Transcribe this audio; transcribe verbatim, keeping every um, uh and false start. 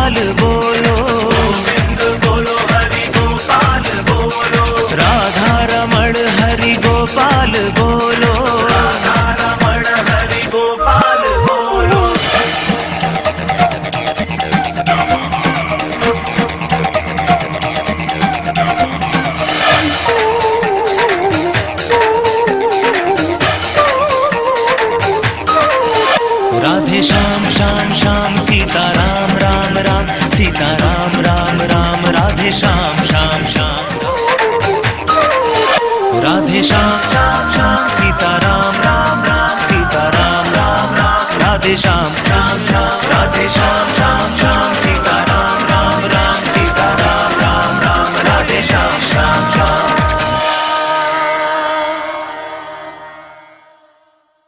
गोपाल बोलो, गोविंद बोलो हरि गोपाल बोलो, राधा रमण हरि गोपाल बोलो, राधा रमण हरि गोपाल बोलो। राधे श्याम श्याम श्याम सीता राम राम राम, सीता राम राम राम, राधे श्याम श्याम श्याम, राधे श्याम श्याम श्याम सीता राम राम राम, सीता राम राम राम, राधे श्याम